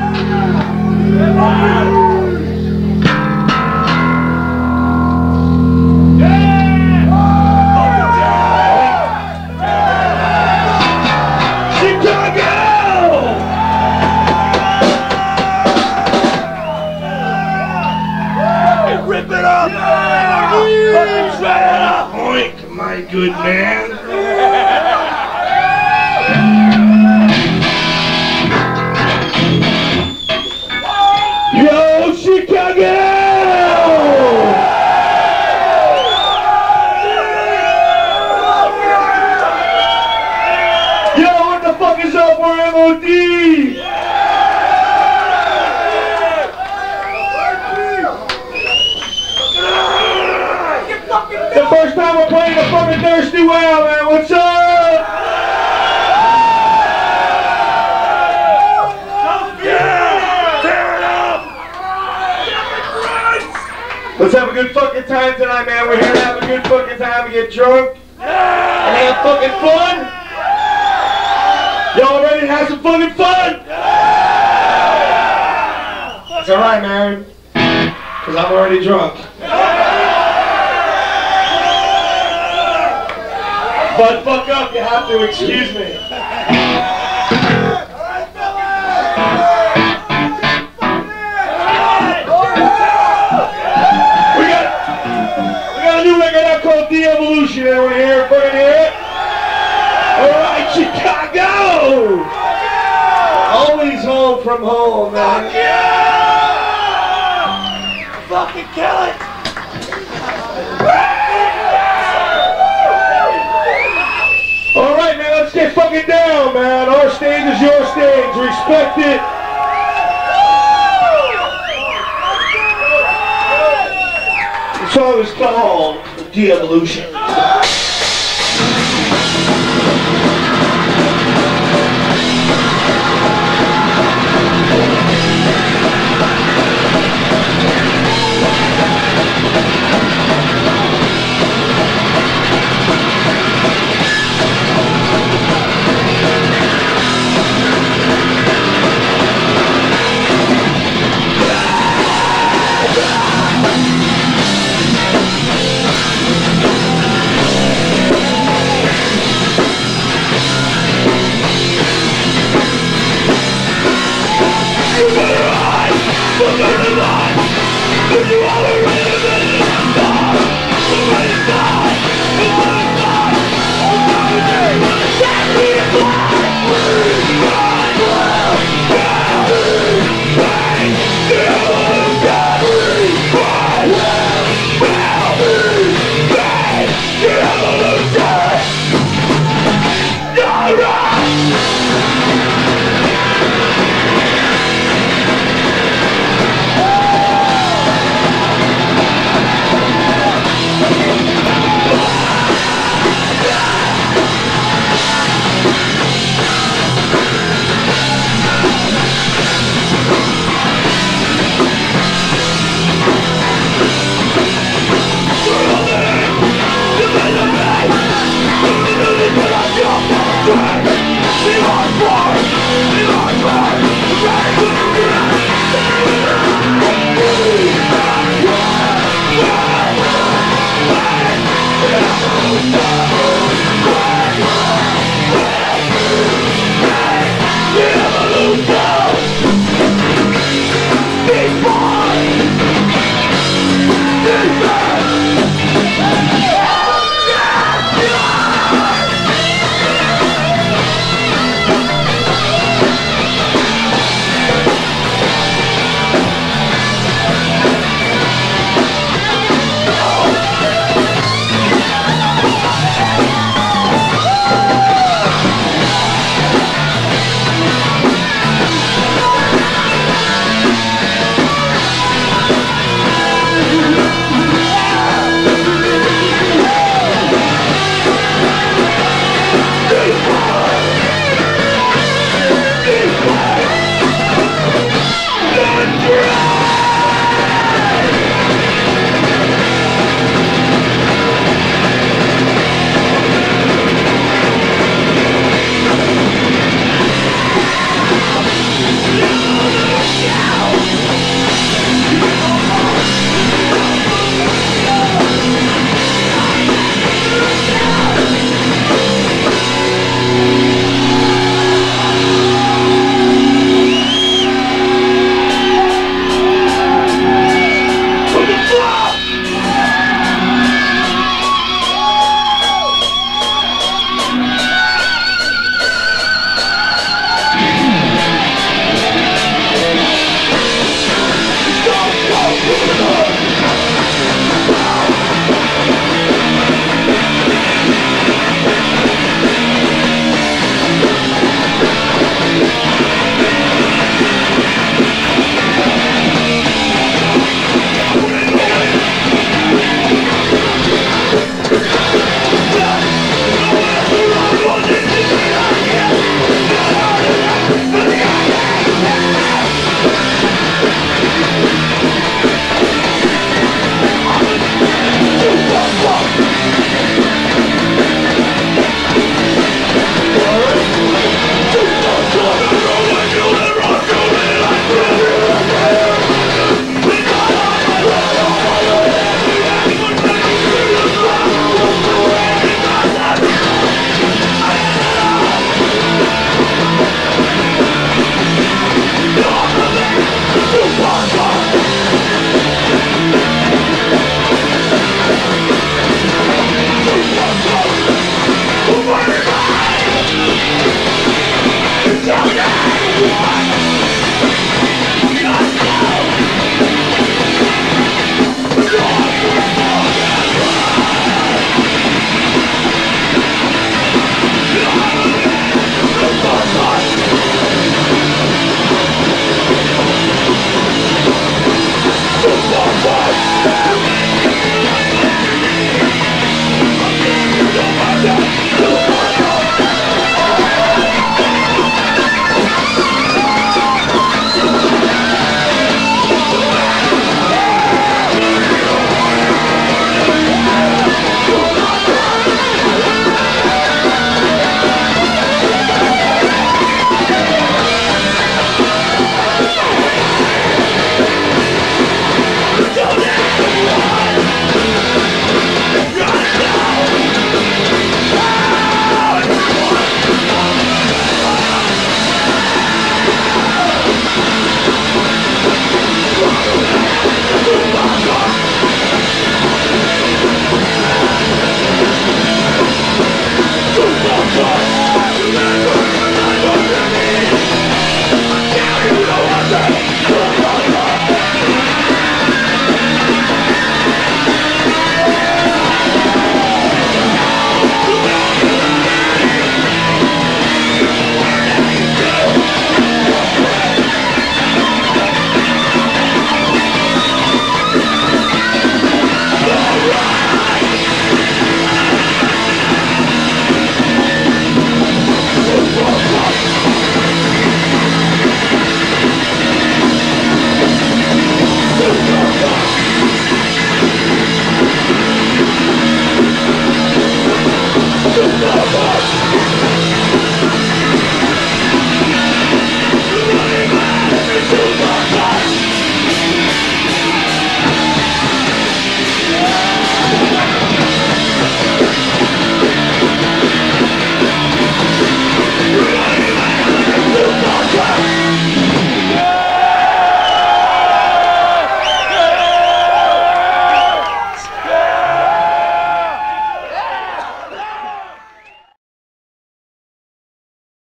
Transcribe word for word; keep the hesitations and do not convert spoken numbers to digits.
My good man. Yo, Chicago! Yo, what the fuck is up? We're M O D! The first time we're playing the fucking Thirsty Well, man. What's up? Yeah! Tear it up! Let's have a good fucking time tonight, man. We're here to have a good fucking time and get drunk and have fucking fun. Y'all ready to have some fucking fun? It's alright, man. Because I'm already drunk. But fuck up, you have to excuse me. We got, we got a new record out called De-Evolution. Anyone here? Fucking hear it? Alright, Chicago! Always home from home, man. Fuck yeah! Fucking kill it! Alright, man, let's get fucking down, man. Our stage is your stage. Respect it. The song is called De-Evolution. What?